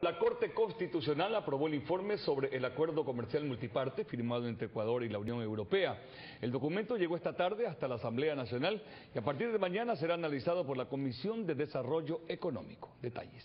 La Corte Constitucional aprobó el informe sobre el acuerdo comercial multiparte firmado entre Ecuador y la Unión Europea. El documento llegó esta tarde hasta la Asamblea Nacional y a partir de mañana será analizado por la Comisión de Desarrollo Económico. Detalles.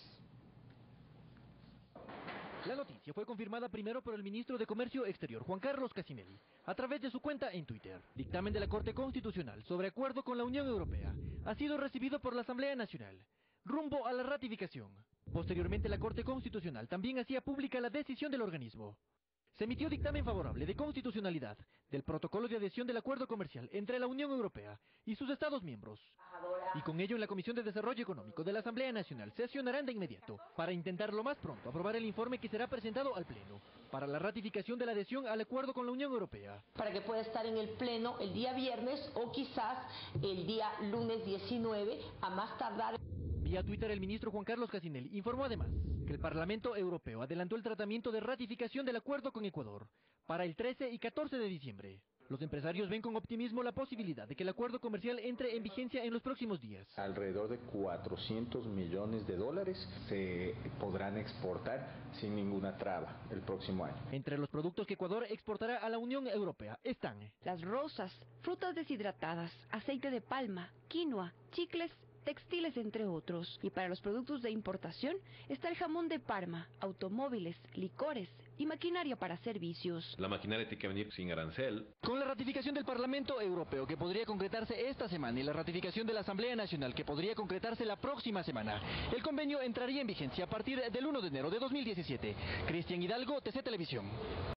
La noticia fue confirmada primero por el ministro de Comercio Exterior, Juan Carlos Casinelli, a través de su cuenta en Twitter. Dictamen de la Corte Constitucional sobre acuerdo con la Unión Europea ha sido recibido por la Asamblea Nacional, rumbo a la ratificación. Posteriormente, la Corte Constitucional también hacía pública la decisión del organismo. Se emitió dictamen favorable de constitucionalidad del protocolo de adhesión del acuerdo comercial entre la Unión Europea y sus Estados miembros. Y con ello, en la Comisión de Desarrollo Económico de la Asamblea Nacional sesionarán de inmediato para intentar lo más pronto aprobar el informe que será presentado al Pleno para la ratificación de la adhesión al acuerdo con la Unión Europea. Para que pueda estar en el Pleno el día viernes o quizás el día lunes 19 a más tardar. Vía Twitter, el ministro Juan Carlos Casinelli informó además que el Parlamento Europeo adelantó el tratamiento de ratificación del acuerdo con Ecuador para el 13 y 14 de diciembre. Los empresarios ven con optimismo la posibilidad de que el acuerdo comercial entre en vigencia en los próximos días. Alrededor de 400 millones de dólares se podrán exportar sin ninguna traba el próximo año. Entre los productos que Ecuador exportará a la Unión Europea están las rosas, frutas deshidratadas, aceite de palma, quinoa, chicles, textiles, entre otros. Y para los productos de importación está el jamón de Parma, automóviles, licores y maquinaria para servicios. La maquinaria tiene que venir sin arancel. Con la ratificación del Parlamento Europeo, que podría concretarse esta semana, y la ratificación de la Asamblea Nacional, que podría concretarse la próxima semana, el convenio entraría en vigencia a partir del 1 de enero de 2017. Cristian Hidalgo, TC Televisión.